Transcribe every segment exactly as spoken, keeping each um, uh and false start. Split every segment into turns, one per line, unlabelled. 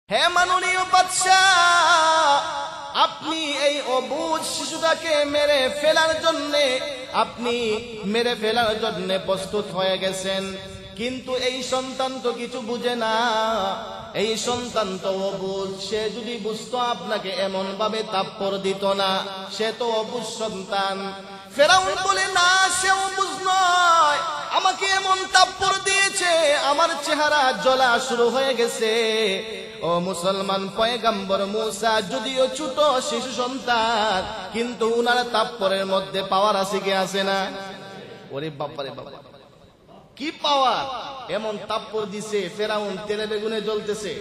হে মাননীয় বাদশা, আপনি এই অবুঝ শিশুটাকে মেরে ফেলার জন্য আপনি মেরে ফেলার জন্য প্রস্তুত হয়ে গেছেন, কিন্তু এই সন্তান তো কিছু বুঝে না। এই সন্তান তো অবুঝ, সে যদি বুঝতো আপনাকে এমন ভাবে থাপ্পড় দিত না। সে তো অবুঝ সন্তান। ফেরাউন বলে, না, সে অবুঝ নয়, আমাকে এমন থাপ্পড় দিয়েছে আমার চেহারা জ্বলা শুরু হয়ে গেছে। ও মুসলমান পয়গম্বর মুসা যদিও ছোট শিশু সন্তান, কিন্তু উনার থাপ্পড়ের মধ্যে পাওয়ার আছে কি আছে না? ওরে বাবারে বাবা, কি পাওয়ার! এমন থাপ্পড় দিছে ফেরাউন তেলে বেগুনে জ্বলতেছে।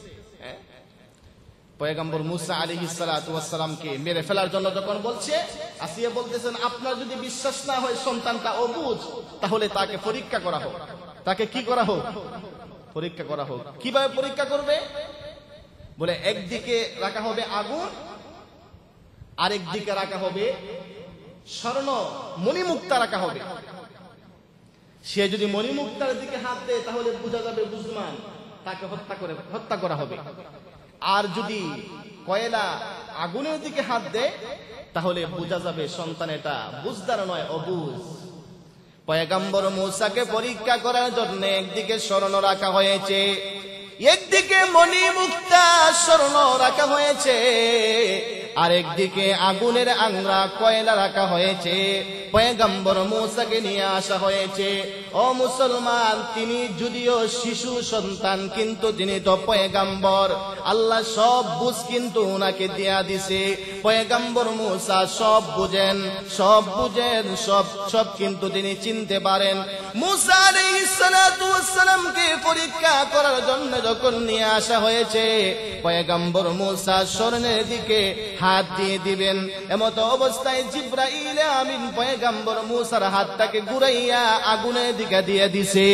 পয়গম্বর মুসা আলাইহিস সালাতু ওয়াস সালামকে মেরে ফেলার জন্য যখন বলছে, আসিয়া বলতেছেন, আপনার যদি বিশ্বাস না হয় সন্তানটা অবুঝ, তাহলে তাকে পরীক্ষা করা হোক। তাকে কি করা হোক? পরীক্ষা করা হোক। কিভাবে পরীক্ষা করবে? বলে, একদিকে রাখা হবে আগুন, আরেক দিকে রাখা হবে স্বর্ণ মণিমুক্তা রাখা হবে। সে যদি মণিমুক্তার দিকে হাত দেয় তাহলে বোঝা যাবে বুঝমান, তাকে হত্যা করে হত্যা করা হবে। আর যদি কয়লা আগুনের দিকে হাত দেয় তাহলে বোঝা যাবে সন্তান এটা বুঝদার নয়, অবুঝ। পয়গম্বর মুসাকে পরীক্ষা করার জন্য একদিকে স্বর্ণ রাখা হয়েছে, একদিকে মণিমুক্তা স্বর্ণ রাখা হয়েছে, আর একদিকে আগুনের আংরা কয়লা রাখা হয়েছে। পয়গম্বর মুসাকে নিয়ে আসা হয়েছে। ও মুসলমান, তিনি যদিও শিশু সন্তান, কিন্তু তিনি তো পয়গম্বর। আল্লাহ সব বুঝ কিন্তু উনাকে দিয়া দিছে। পয়গম্বর মুসা সব বুঝেন, সব বুঝেন, সব সব কিন্তু তিনি চিনতে পারেন। মুসা আলাইহিস সালাতু ওয়াস সালামকে পরীক্ষা করার জন্য যখন নিয়ে আসা হয়েছে, পয়গম্বর মুসা স্বর্ণের দিকে হাত দিয়ে দিবেন, এমত অবস্থায় জিবরাইল আমিন পয়গম্বর মুসার হাতটাকে ঘুরাইয়া আগুনের দিকে দিয়ে দিছে।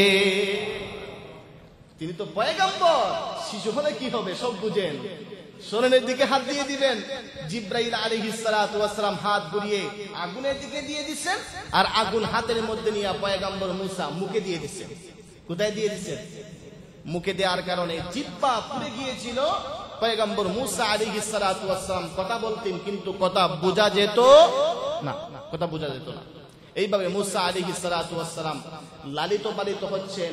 তিনি তো পয়গম্বর, শিশু হলে কি হবে সব বুঝেন। স্বর্ণের দিকে হাত দিয়ে দিবেন, জিবরাইল আলাইহিস সালাতু ওয়াস সালাম হাত ঘুরিয়ে আগুনের দিকে দিয়ে দিচ্ছেন, আর আগুন হাতের মধ্যে নিয়ে পয়গম্বর মুসা মুখে দিয়ে দিচ্ছেন। কোথায় দিয়ে দিচ্ছেন? মুখে দেওয়ার কারণে জিহ্বা পুড়ে গিয়েছিল। পয়গম্বর মুসা আলাইহিস সালাতু ওয়াস সালাম কথা বলতেন, কিন্তু কথা বোঝা যেত না, কথা বোঝা যেত না। এইভাবে মুসা আলাইহিস সালাতু ওয়াস সালাম লালিত পালিত হচ্ছেন।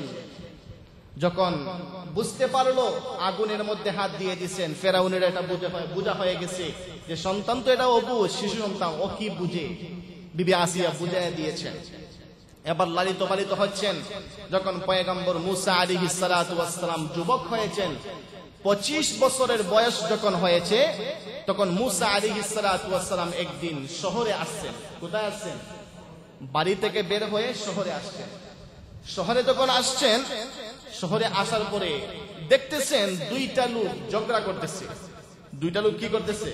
যখন বুঝতে পারলো আগুনের মধ্যে হাত দিয়ে দিচ্ছেন, ফেরাউনের এটা বোঝা হয়ে গেছে যে সন্তান তো এটা অবুঝ, শিশু সন্তান, ও কি বুঝে। বিবি আসিয়া বুঝাইয়া দিয়েছেন। এবার লালিত পালিত হচ্ছেন। যখন পয়গম্বর মুসা আলাইহিস সালাতু ওয়াস সালাম যুবক হয়েছেন, পঁচিশ বছরের বয়স যখন হয়েছে, তখন মুসা আলাইহিস সালাতু ওয়াস সালাম একদিন শহরে আসছেন। কোথায় আসছেন? বাড়ি থেকে বের হয়ে শহরে আসছেন। শহরে যখন আসছেন, শহরে আসার পরে দেখতেছেন দুইটা লোক ঝগড়া করতেছে। দুইটা লোক কি করতেছে?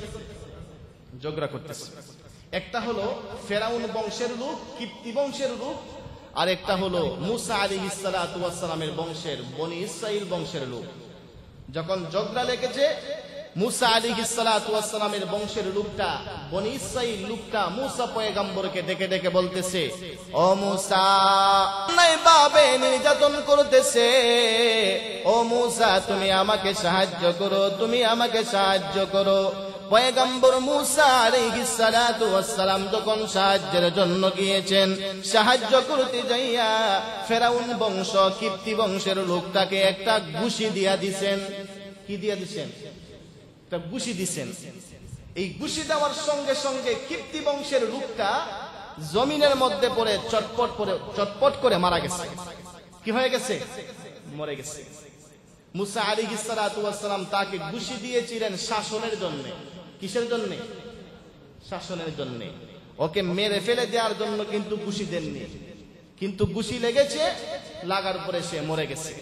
ঝগড়া করতেছে। একটা হলো ফেরাউন বংশের লোক, কিপ্তি বংশের লোক, আর একটা হলো মুসা আলাইহিস সালাতু ওয়াস সালামের বংশের বনি ইসরাইল বংশের লোক। যখন ঝগড়া লেগেছে, মুসা আলাইহিস সালাতু ওয়াস সালামের বংশের লোকটা, বনি ইসরাইল লোকটা মুসা পয়গম্বরকে ডেকে ডেকে বলতেছে, ও মুসা, অন্যায়ভাবে নির্যাতন করতেছে, ও মুসা তুমি আমাকে সাহায্য করো, তুমি আমাকে সাহায্য করো। পয়গম্বর মুসা আলাইহিস সালাতু ওয়াস সালাম যখন সাহায্যের জন্য গিয়েছেন, সাহায্য করতে যাইয়া ফেরাউন বংশ, কিপ্তি বংশের লোকটাকে একটা ঘুষি দিয়া দিছেন। কি দিয়া দিছেন? একটা ঘুষি দিছেন। এই ঘুষি দেওয়ার সঙ্গে সঙ্গে কিপ্তি বংশের লোকটা জমিনের মধ্যে পড়ে চটপট করে চটপট করে মারা গেছে। কি হয়ে গেছে? মরে গেছে। মুসা আলাইহিস সালাতু ওয়াস সালাম তাকে ঘুষি দিয়েছিলেন শাসনের জন্য। কিসের জন্য? শাসনের জন্য। ওকে মেরে ফেলে দেওয়ার জন্য কিন্তু ঘুষি দেননি, কিন্তু ঘুষি লেগেছে, লাগার পরে সে মরে গেছে।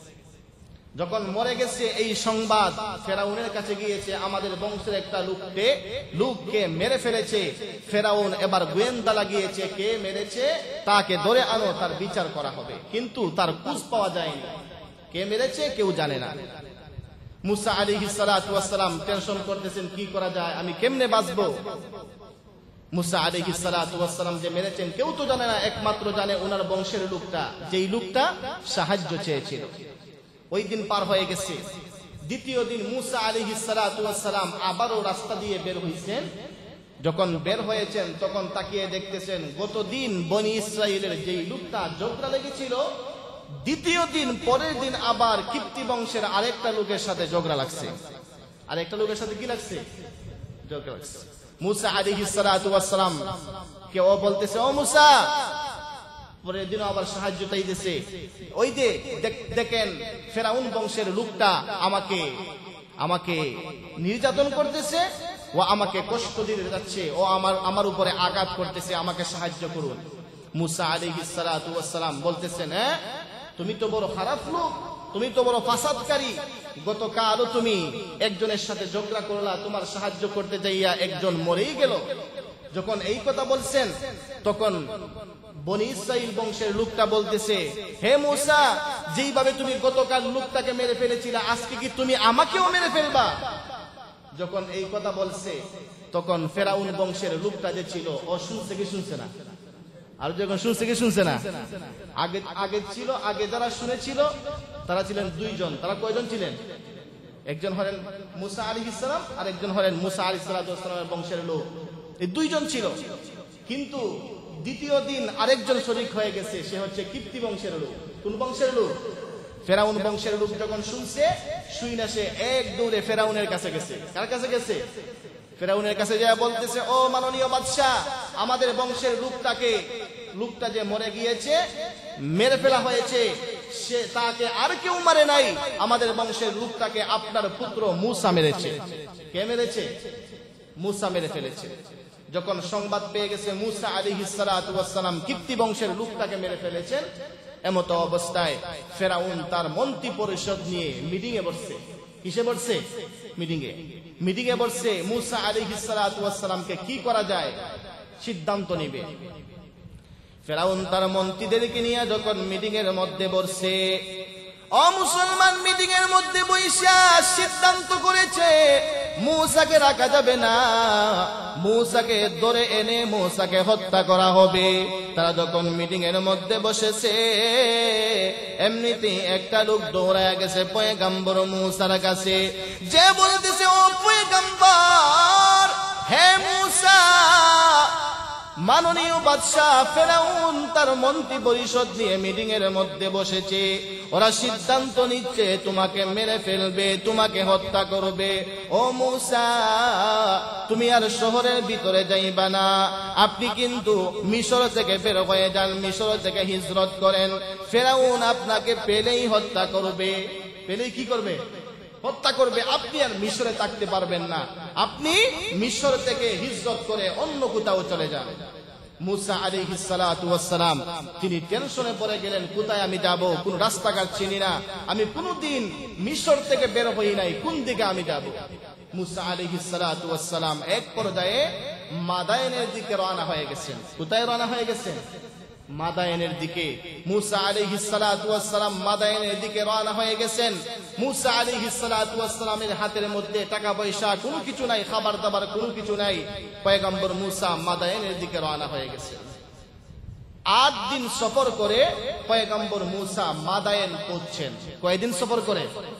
যখন মরে গেছে এই সংবাদ ফেরাউনের কাছে গিয়েছে, আমাদের বংশের একটা লোককে লোককে মেরে ফেলেছে। ফেরাউন এবার গোয়েন্দা লাগিয়েছে, কে মেরেছে তাকে ধরে আনো, তার বিচার করা হবে। কিন্তু তার খোঁজ পাওয়া যায়নি, কে মেরেছে কেউ জানে না। মুসা আলাইহিস সালাতু ওয়াস সালাম টেনশন করতেছেন, কি করা যায়, আমি কেমনে বাঁচবো। মুসা আলাইহিস সালাতু ওয়াস সালাম যে মেরেছেন কেউ তো জানে না, একমাত্র জানে ওনার বংশের লোকটা, যেই লোকটা সাহায্য চেয়েছিল। ওই দিন পার হয়ে গেছে। দ্বিতীয় দিন মুসা আলাইহিস সালাতু ওয়াস সালাম আবারও রাস্তা দিয়ে বের হইছেন। যখন বের হয়েছেন তখন তাকিয়ে দেখতেছেন গত দিন বনি ইসরাইলের যেই লোকটা ঝগড়া লেগেছিল, দ্বিতীয় দিন পরের দিন আবার কিপ্তি বংশের আরেকটা লোকের সাথে ঝগড়া লাগছে। আরেকটা লোকের সাথে কি লাগছে? ঝগড়া লাগছে। মুসা আলাইহিস সালাতু ওয়াস সালাম কে ও বলতেছে, ও মুসা, পরের দিন আবার সাহায্য চাইতেছে। ওই যে দেখেন ফেরাউন বংশের লোকটা আমাকে আমাকে নির্যাতন করতেছে, ও আমাকে কষ্ট দিয়ে যাচ্ছে, ও আমার আমার উপরে আঘাত করতেছে, আমাকে সাহায্য করুন। মুসা আলাইহিস সালাতু ওয়াস সালাম বলতেছেন, হ্যাঁ তুমি তো বড় খারাপ লোক, তুমি তো বড় ফাসাদকারী। গতকালও তুমি একজনের সাথে ঝগড়া করলা, তোমার সাহায্য করতে যাইয়া একজন মরেই গেল। যখন এই কথা বলছেন তখন বনি ইসরাইল বংশের লোকটা বলতেছে, হে মুসা, যেইভাবে তুমি গতকাল লোকটাকে মেরে ফেলেছিলে, আজকে কি তুমি আমাকেও মেরে ফেলবা? যখন এই কথা বলছে তখন ফেরাউন বংশের লোকটা যে ছিল ও শুনছে কি শুনছে না? আর যখন শুনছে কি শুনছে না? আগে আগে ছিল, আগে যারা শুনেছিল তারা ছিলেন দুইজন। তারা কয়জন ছিলেন? একজন হলেন মুসা আলাইহিস সালাম আর একজন হলেন মুসা আলাইহিস সালামের বংশের লোক। এই দুইজন ছিল। কিন্তু দ্বিতীয় দিন আরেকজন শরীক হয়ে গেছে, সে হচ্ছে কিপ্তি বংশের লোক। কোন বংশের লোক? ফেরাউন বংশের লোক। যখন শুনছে, শুই না সে এক দৌড়ে ফেরাউনের কাছে গেছে। কার কাছে গেছে? ফেরাউনের কাছে যা বলতেছে, ও মাননীয় বাদশাহ, আমাদের বংশের লোকটাকে লোকটা যে মরে গিয়েছে, মেরে ফেলা হয়েছে, সে তাকে আর কেউ মারে নাই, আমাদের বংশের লোকটাকে আপনার পুত্র মুসা মেরেছে। কে মেরেছে? মুসা মেরে ফেলেছে। যখন সংবাদ পেয়ে গেছে মুসা আলাইহিস সালাতু ওয়াস সালাম কিপ্তি বংশের লোকটাকে মেরে ফেলেছেন, এমত অবস্থায় ফেরাউন তার মন্ত্রী পরিষদ নিয়ে মিটিং এ বসছে। কিসে বসছে? মিটিং এ মিটিং এ বসছে মুসা আলাইহিস সালাতু ওয়াস সালামকে কি করা যায় সিদ্ধান্ত নিবে। ফেরাউন তার মন্ত্রীদেরকে নিয়ে যখন মিটিং এর মধ্যে বসছে, ও মুসলমান, মিটিং এর মধ্যে বইসা সিদ্ধান্ত করেছে মুসাকে রাখা যাবে না, মুসাকে ধরে এনে মুসাকে হত্যা করা হবে। তারা যখন মিটিং এর মধ্যে বসেছে, এমনিতেই একটা লোক দৌড়ায় গেছে পয়গম্বর মুসার কাছে, যে বলতেছে, ও পয়গম্বর, হে মুসা, মাননীয় বাদশাহ ফেরাউন তার মন্ত্রী পরিষদ নিয়ে মিটিং এর মধ্যে বসেছে, ওরা সিদ্ধান্ত নিচ্ছে তোমাকে মেরে ফেলবে, তোমাকে হত্যা করবে। ও মুসা, তুমি আর শহরের ভিতরে যাইবা না, আপনি কিন্তু মিশর থেকে বের হয়ে যান, মিশর থেকে হিজরত করেন। ফেরাউন আপনাকে পেলেই হত্যা করবে। পেলেই কি করবে? হত্যা করবে। আপনি আর মিশরে থাকতে পারবেন না, আপনি মিশর থেকে হিজরত করে অন্য কোথাও চলে যান। মুসা আলাইহিস সালাতু ওয়াস সালাম তিনি টেনশনে পড়ে গেলেন, কোথায় আমি যাব? কোন রাস্তাঘাট চিনি না, আমি কোনদিন মিশর থেকে বের হই নাই, কোন দিকে আমি যাব? মুসা আলাইহিস সালাতু ওয়াস সালাম এক পর্যায়ে মাদায়েনের দিকে রওনা হয়ে গেছেন। কোথায় রওনা হয়ে গেছেন? মাদায়েনের দিকে। মুসা আলাইহিস সালাতু ওয়াস সালাম মাদায়েনের দিকে রওনা হয়ে গেছেন। মুসা আলাইহিস সালাতু ওয়াস সালামের হাতের মধ্যে টাকা পয়সা কোনো কিছু নাই, খাবার দাবার কোনো কিছু নাই। পয়গম্বর মুসা মাদায়েনের দিকে রওনা হয়ে গেছেন। আট দিন সফর করে পয়গম্বর মুসা মাদায়েন পৌঁছছেন। কয়দিন সফর করে?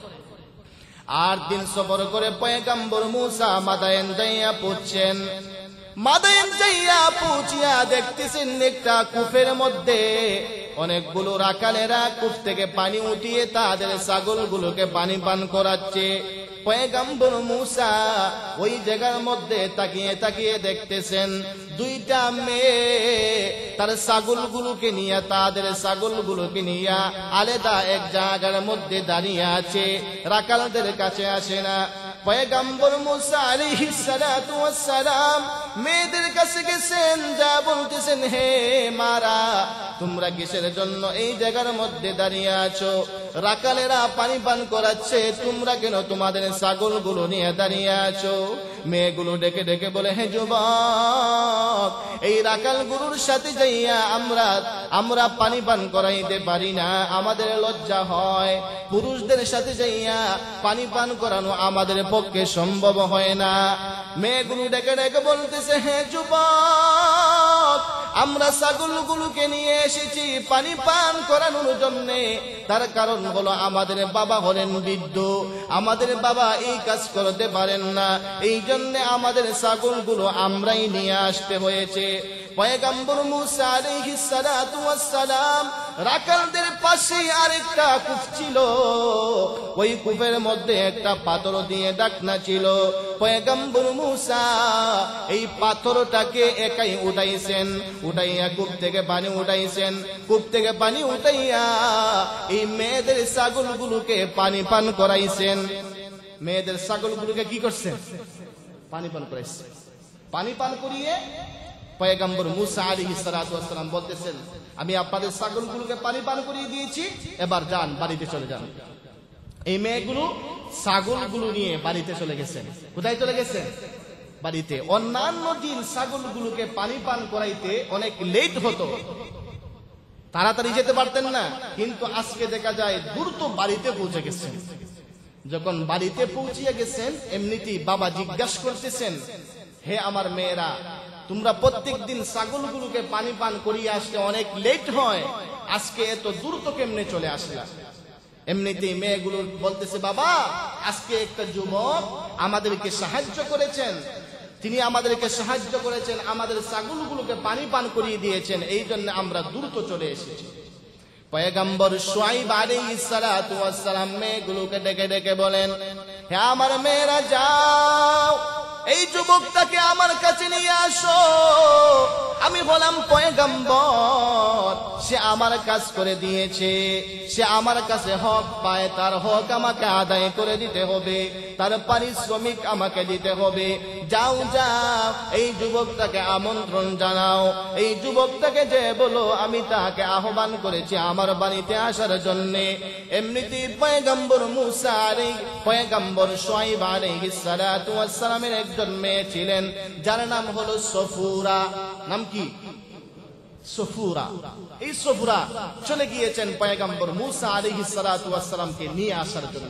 আট দিন সফর করে পয়গম্বর মুসা মাদায়েন যাইয়া পৌঁছছেন। মাদায়েন যাইয়া পৌঁছিয়া দেখতেছেন একটা কূপের মধ্যে অনেকগুলো রাখালেরা কূপ থেকে পানি উঠিয়ে তাদের ছাগলগুলোকে পানি পান করাচ্ছে। পয়গম্বর মুসা ওই জায়গার মধ্যে তাকিয়ে তাকিয়ে দেখতেছেন দুইটা মেয়ে তার ছাগলগুলোকে নিয়ে তাদের ছাগলগুলোকে নিয়ে আলাদা এক জায়গার মধ্যে দাঁড়িয়ে আছে, রাখালদের কাছে আসে না। পয়গম্বর মুসা আলাইহিস সালাতু ওয়াস সালাম মেয়েদের কাছে গেছেন, যা বলতেছেন, হে মারা, তোমরা কিসের জন্য এই জায়গার মধ্যে দাঁড়িয়ে আছো? রাখালেরা পানি পান করাচ্ছে, তোমরা কেন তোমাদের ছাগলগুলো নিয়ে দাঁড়িয়ে আছো? মেয়েগুলো ডেকে ডেকে বলে, হে যুবক, এই রাখাল গুরুর সাথে যাইয়া আমরা আমরা পানি পান করাইতে পারি না, আমাদের লজ্জা হয়। পুরুষদের সাথে যাইয়া পানি পান করানো আমাদের পক্ষে সম্ভব হয় না। মেয়েগুলো ডেকে ডেকে বলতেছে, হে যুবক, আমরা ছাগলগুলোকে নিয়ে এসেছি পানি পান করানোর জন্য। তার কারণ হলো আমাদের বাবা হলেন বৃদ্ধ, আমাদের বাবা এই কাজ করতে পারেন না, এই জন্য আমাদের ছাগলগুলো আমরাই নিয়ে আসতে হয়েছে। পয়গম্বর মূসা আলাইহিস সালাতু ওয়াস সালাম রাখালদের পাশে আরেকটা কূপ ছিল, ওই কূপের মধ্যে একটা পাথর দিয়ে ঢাকনা ছিল। পয়গম্বর মূসা এই পাথরটাকে একাই উঠাইছেন, উঠাইয়া কূপ থেকে পানি উঠাইছেন। কূপ থেকে পানি উঠাইয়া এই মেয়েদের ছাগলগুলোকে পানি পান করাইছেন। মেয়েদের ছাগলগুলোকে কি করছেন? পানি পান করাইছেন। পানি পান করিয়ে পয়গম্বর মূসা আলাইহিস সালাতু ওয়াস সালাম বলতেছেন, আমি আপনাদের ছাগলগুলোকে পানি পান করিয়ে দিয়েছি, এবার যান বাড়িতে চলে যান। এই মেয়েগুলো ছাগলগুলো নিয়ে বাড়িতে চলে গেছেন। কোথায় চলে গেছেন? বাড়িতে। অন্যান্য দিন ছাগলগুলোকে পানি পান করাইতে অনেক লেট হতো, তাড়াতাড়ি যেতে পারতেন না, কিন্তু আজকে দেখা যায় দ্রুত বাড়িতে পৌঁছে গেছেন। যখন বাড়িতে পৌঁছিয়ে গেছেন, এমনিতেই বাবা জিজ্ঞাসা করতেছেন, হে আমার মেয়েরা, তোমরা প্রত্যেক দিন ছাগলগুলোকে পানি পান করিয়ে আসতে অনেক লেট হয়, আজকে এত দ্রুত কেমনে চলে আসলা? এমনিতেই মেয়েগুলো বলতেছে, বাবা আজকে একটা যুবক আমাদেরকে সাহায্য করেছেন, তিনি আমাদেরকে সাহায্য করেছেন, আমাদের ছাগলগুলোকে পানি পান করিয়ে দিয়েছেন, এই জন্য আমরা দ্রুত চলে এসেছি। পয়গম্বর শুআইব আলাইহিস সালাতু ওয়াস সালাম মেয়েগুলোকে ডেকে ডেকে বলেন, হে আমার মেয়েরা, যাও এই যুবকটাকে আমার কাছে নিয়ে আসো। আমি হলাম পয়গম্বর, সে আমার কাজ করে দিয়েছে, সে আমার কাছে হক পায়, তার হক আমাকে আদায় করে দিতে হবে, তার পারিশ্রমিক আমাকে দিতে হবে। যাও যাও এই যুবকটাকে আমন্ত্রণ জানাও, এই যুবকটাকে যে বলো আমি তাকে আহ্বান করেছি আমার বাড়িতে আসার জন্য। এমনিতেই পয়গম্বর মূসা আলাইহিস পয়গম্বর শুআইব আলাইহিস সালাতু ওয়াস সালামের একজন মেয়ে ছিলেন, যার নাম হলো সফুরা। নাম কি? সফুরা। এই সফুরা চলে গিয়েছেন পয়গম্বর মূসা আলাইহিস সালাতু ওয়াস সালামকে নিয়ে আসার জন্য।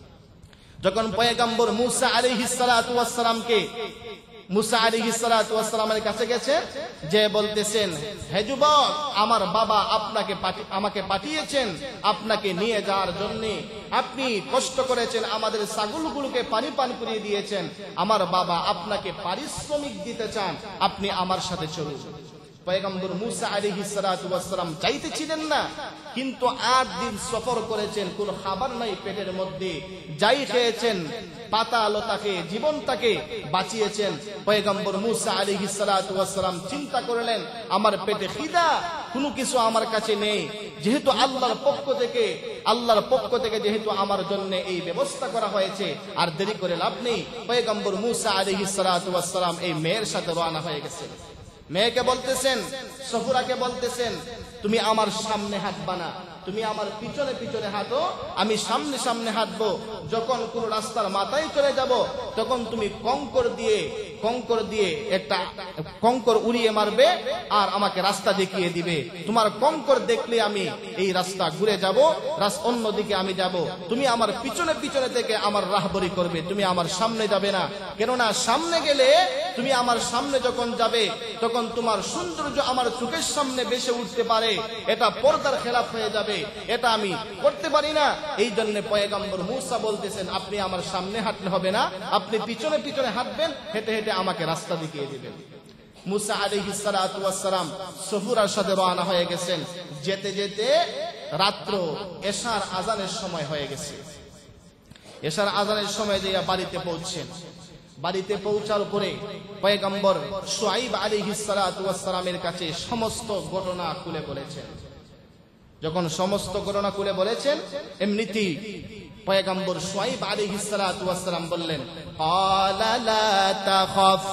যখন পয়গম্বর মূসা আলাইহিস সালাতু ওয়াস সালামকে মূসা আলাইহিস সালাতু ওয়াস সালামের কাছে গেছে, যে বলতেছেন, হে যুবক, আমার বাবা আপনাকে আমাকে পাঠিয়েছেন আপনাকে নিয়ে যাওয়ার জন্য। আপনি কষ্ট করেছেন, আমাদের ছাগলগুলোকে পানি পান করিয়ে দিয়েছেন, আমার বাবা আপনাকে পারিশ্রমিক দিতে চান, আপনি আমার সাথে চলুন। পয়গম্বর মূসা আলাইহিস সালাতু ওয়াস সালাম চাইতেছিলেন না, কিন্তু আট দিন সফর করেছেন, কোন খাবার নাই পেটের মধ্যে, যাই খেয়েছেন পাতা লতাকে, জীবনটাকে বাঁচিয়েছেন। পয়গম্বর মূসা আলাইহিস সালাতু ওয়াস সালাম চিন্তা করলেন, আমার পেটে খিদা, কোনো কিছু আমার কাছে নেই, যেহেতু আল্লাহর পক্ষ থেকে আল্লাহর পক্ষ থেকে যেহেতু আমার জন্য এই ব্যবস্থা করা হয়েছে, আর দেরি করে লাভ নেই। পয়গম্বর মূসা আলাইহিস সালাতু ওয়াস সালাম এই মেয়ের সাথে রওনা হয়ে গেছেন। মেয়েকে বলতেছেন, সফুরাকে বলতেছেন, তুমি আমার সামনে হাঁটবা না, তুমি আমার পিছনে পিছনে হাঁটো, আমি সামনে সামনে হাঁটবো। যখন কোন রাস্তার মাথায় চলে যাব, তখন তুমি কঙ্কর দিয়ে কঙ্কর দিয়ে একটা কঙ্কর উড়িয়ে মারবে আর আমাকে রাস্তা দেখিয়ে দিবে। তোমার কঙ্কর দেখলে আমি এই রাস্তা ঘুরে যাব, রাস্তা অন্যদিকে আমি যাব। তুমি আমার পিছনে পিছনে থেকে আমার রাহবরি করবে, তুমি আমার সামনে যাবে না। কেননা সামনে গেলে, তুমি আমার সামনে যখন যাবে, তখন তোমার সৌন্দর্য আমার চোখের সামনে ভেসে উঠতে পারে, এটা পর্দার খেলাফ হয়ে যাবে, এটা আমি করতে পারি না। এই জন্য পয়গম্বর মূসা বলতেছেন, আপনি আমার সামনে হাঁটলে হবে না, আপনি পিছনে পিছনে হাঁটবেন, হেঁটে হেঁটে আমাকে রাস্তা দেখিয়ে দিবেন। মূসা আলাইহিস সালাতু ওয়াস সালাম সফুরার সাথে রওনা হয়ে গেছেন। যেতে যেতে রাত্র এশার আজানের সময় হয়ে গেছে। এশার আজানের সময় যে বাড়িতে পৌঁছেন, বাড়িতে পৌঁছার পরে পয়গম্বর শুআইব আলাইহিস সালাতু ওয়াস সালামের কাছে সমস্ত ঘটনা খুলে বলেছেন। যখন সমস্ত ঘটনা খুলে বলেছেন, এমনিতেই পয়গম্বর শুআইব আলাইহিস সালাতু ওয়াস সালাম বললেন, ক্বালা লা তাখাফ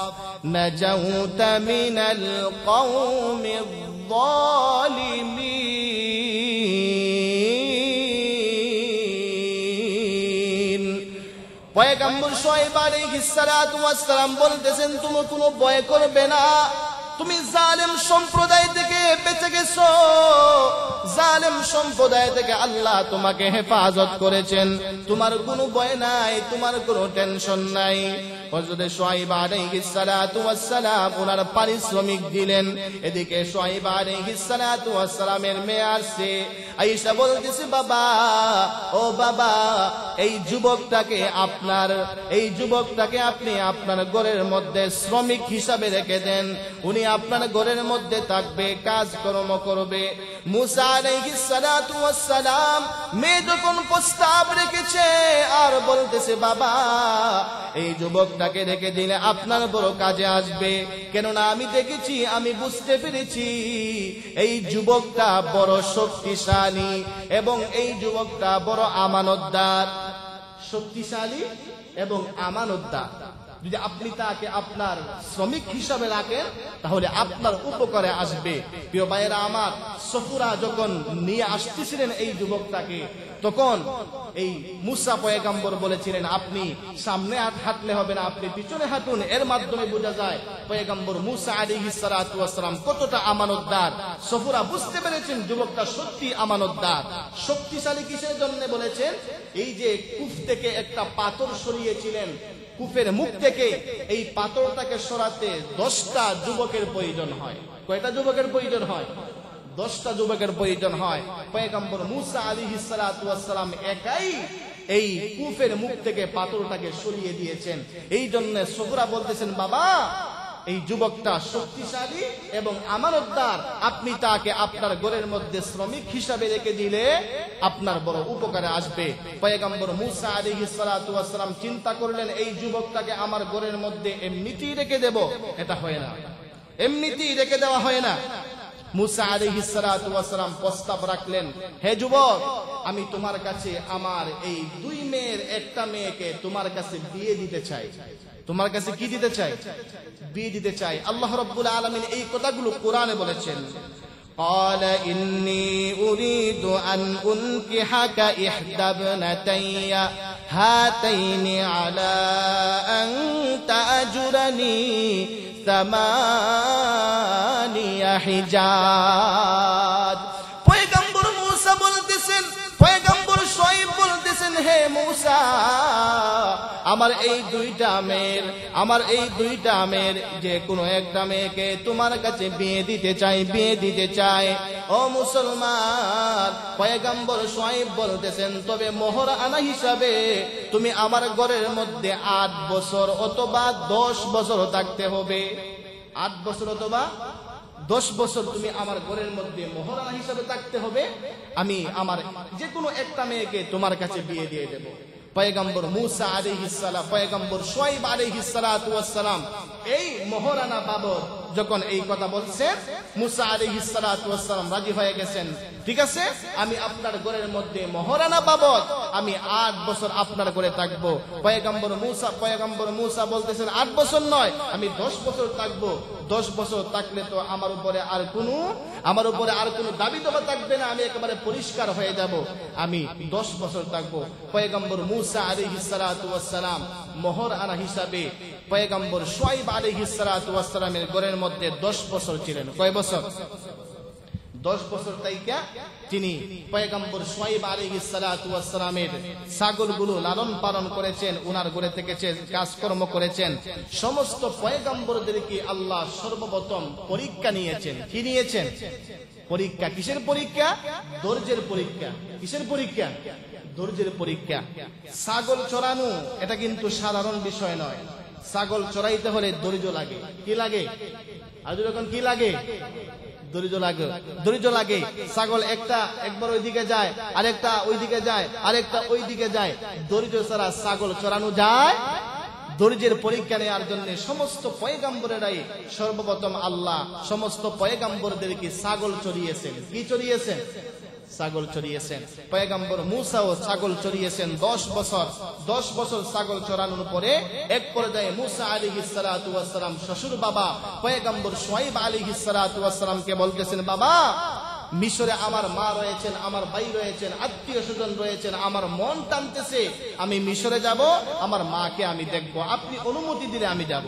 নাজাউতা মিনাল কওমিয যালিমিন। পয়গম্বর শুআইব আলাইহিস সালাতু ওয়াস সালাম বলতেছেন, তুমি কোনো ভয় করবে না, তুমি জালেম সম্প্রদায় থেকে বেঁচে গেছো। জালেম সম্প্রদায় থেকে আল্লাহ তোমাকে হেফাজত করেছেন, তোমার কোনো ভয় নাই, তোমার কোনো টেনশন নাই। হযরত শুআয়ব আলাইহিস সালাতু ওয়াস সালাম ওনার পারিশ্রমিক দিলেন। এদিকে শুআয়ব আলাইহিস সালাতু ওয়াস সালামের মেয়ে আসছে, আয়েশা বলতেছে, বাবা ও বাবা, এই যুবকটাকে আপনার এই যুবকটাকে আপনি আপনার ঘরের মধ্যে শ্রমিক হিসাবে রেখে দেন, উনি আপনার ঘরের মধ্যে থাকবে, কাজকর্ম করবে। মুসা আলাইহিস সালাতু ওয়াস সালাম মেয়ে যখন প্রস্তাব রেখেছে আর বলতেছে, বাবা এই যুবকটাকে রেখে দিলে আপনার বড় কাজে আসবে, কেননা আমি দেখেছি, আমি বুঝতে পেরেছি এই যুবকটা বড় শক্তিশালী এবং এই যুবকটা বড় আমানতদার। শক্তিশালী এবং আমানতদার, যদি আপনি তাকে আপনার শ্রমিক হিসাবে রাখেন তাহলে আপনার উপকারে আসবে। প্রিয় ভাইয়েরা আমার, সফুরা যখন নিয়ে আসতেছিলেন এই যুবকটাকে, তখন এই মুসা পয়গম্বর বলেছিলেন, আপনি সামনে হাঁটলে হবে না, আপনি পিছনে হাঁটুন। এর মাধ্যমে বোঝা যায় পয়গম্বর মুসা আলাইহিস সালাতু ওয়াস সালাম কতটা আমানতদার। সফুরা বুঝতে পেরেছেন যুবকটা সত্যি আমানতদার। শক্তিশালী কিসের জন্য বলেছেন? এই যে কুফ থেকে একটা পাথর সরিয়েছিলেন, কুফের মুখ থেকে এই পাথরটাকে সরাতে দশটা যুবকের প্রয়োজন হয়। কয়টা যুবকের প্রয়োজন হয়? দশটা যুবকের প্রয়োজন হয়। পয়গম্বর মুসা আলাইহিস সালাতু ওয়াস সালাম একাই এই কুফের মুখ থেকে পাথরটাকে সরিয়ে দিয়েছেন। এই জন্য সফুরা বলতেছেন, বাবা এই যুবকটা শক্তিশালী এবং আমানতদার, আপনি তাকে আপনার ঘরের মধ্যে শ্রমিক হিসাবে রেখে দিলে আপনার বড় উপকারে আসবে। পয়গম্বর মুসা আলাইহিস সালাতু ওয়াস সালাম চিন্তা করলেন, এই যুবকটাকে আমার ঘরের মধ্যে এমনিতেই রেখে দেব, এটা হয় না, এমনিতেই রেখে দেওয়া হয় না। মুসা আলাইহিস সালাতু ওয়াস সালাম প্রস্তাব রাখলেন, হে যুবক, আমি তোমার কাছে আমার এই দুই মেয়ের একটা মেয়েকে তোমার কাছে বিয়ে দিতে চাই। তোমার কাছে কি দিতে চাই? বিয়ে দিতে চাই। আল্লাহ রাব্বুল আলামিন এই কথাগুলো কোরআনে বলেছেন, قال إني أريد أن أنكحك إحدى ابنتي هاتين على أن تأجرني ثماني حجاج। পয়গম্বর মুসা বলতেছেন, পয়গম্বর শুআয়ব বলতেছেন, হে মুসা, আমার এই দুইটা মেয়ের আমার এই দুইটা মেয়ের যে কোনো একটা মেয়েকে তোমার কাছে বিয়ে দিতে চাই, বিয়ে দিতে চাই। ও মুসলমান, পয়গম্বর শুআয়ব বলতেছেন, তবে মোহর আনা হিসাবে তুমি আমার ঘরের মধ্যে আট বছর অথবা দশ বছর থাকতে হবে। আট বছর অথবা দশ বছর তুমি আমার ঘরের মধ্যে মোহরানা হিসাবে থাকতে হবে। আমি আমার যে কোনো একটা মেয়েকে তোমার কাছে বিয়ে দিয়ে দেব। পয়গম্বর মুসা আলাইহিস সালাম, পয়গম্বর শুআয়ব আলাইহিস সালাতু ওয়াস সালাম এই মোহরানা বাবদ যখন এই কথা বলছেন, মুসা আলাইহিস সালাতু ওয়াস সালাম রাজি হয়ে গেছেন। ঠিক আছে, আমি আপনার ঘরের মধ্যে মোহরানা বাবদ আমি আট বছর আপনার ঘরে থাকবো। পয়গম্বর মুসা পয়গম্বর মুসা বলতেছেন, আট বছর নয়, আমি দশ বছর থাকবো। দশ বছর থাকলে তো আমার উপরে আর কোনো আমার উপরে আর কোনো দাবি দাবা থাকবে না, আমি একেবারে পরিষ্কার হয়ে যাব। আমি দশ বছর থাকবো। পয়গম্বর মুসা আলাইহিস সালাতু ওয়াস সালাম মোহর আনা হিসাবে পয়গম্বর শুআয়ব আলাইহিস সালাতু ওয়াস সালামের ঘরের মধ্যে দশ বছর ছিলেন। কয় বছর? দশ বছর তাইকা তিনি পয়গম্বর শুআয়ব আলাইহিস সালাতু ওয়াস সালামের ছাগলগুলো লালন পালন করেছেন, উনার ঘরে থেকেছেন, কাজকর্ম করেছেন। সমস্ত পয়গম্বরদেরকে আল্লাহ সর্বপ্রথম পরীক্ষা নিয়েছেন। কি নিয়েছেন? পরীক্ষা। কিসের পরীক্ষা? ধৈর্যের পরীক্ষা। কিসের পরীক্ষা? ধৈর্যের পরীক্ষা। ছাগল চড়ানো এটা কিন্তু সাধারণ বিষয় নয়। ছাগল চড়াইতে হলে ধৈর্য লাগে। কি লাগে? আর যখন কি লাগে? ধৈর্য লাগে, ধৈর্য লাগে। ছাগল একটা একবার ওইদিকে যায়, আরেকটা ওইদিকে যায়, আরেকটা ওইদিকে যায়। ধৈর্য ছাড়া ছাগল চড়ানো যায়? ধৈর্যের পরীক্ষা নেওয়ার জন্য সমস্ত পয়গম্বরেরাই সর্বপ্রথম আল্লাহ সমস্ত পয়গম্বরদেরকে ছাগল চড়িয়েছেন। কি চড়িয়েছেন? ছাগল চড়িয়েছেন। পয়গম্বর মুসাও ছাগল চড়িয়েছেন দশ বছর। দশ বছর ছাগল চড়ানোর পরে এক পর্যায়ে মুসা আলাইহিস সালাতু ওয়াস সালাম শ্বশুর বাবা পয়গম্বর শুআয়ব আলাইহিস সালাতু ওয়াস সালামকে বলতেছেন, বাবা, মিশরে আমার মা রয়েছেন, আমার ভাই রয়েছেন, আত্মীয় স্বজন রয়েছেন, আমার মন টানতেছে আমি মিশরে যাব, আমার মাকে আমি দেখব, আপনি অনুমতি দিলে আমি যাব।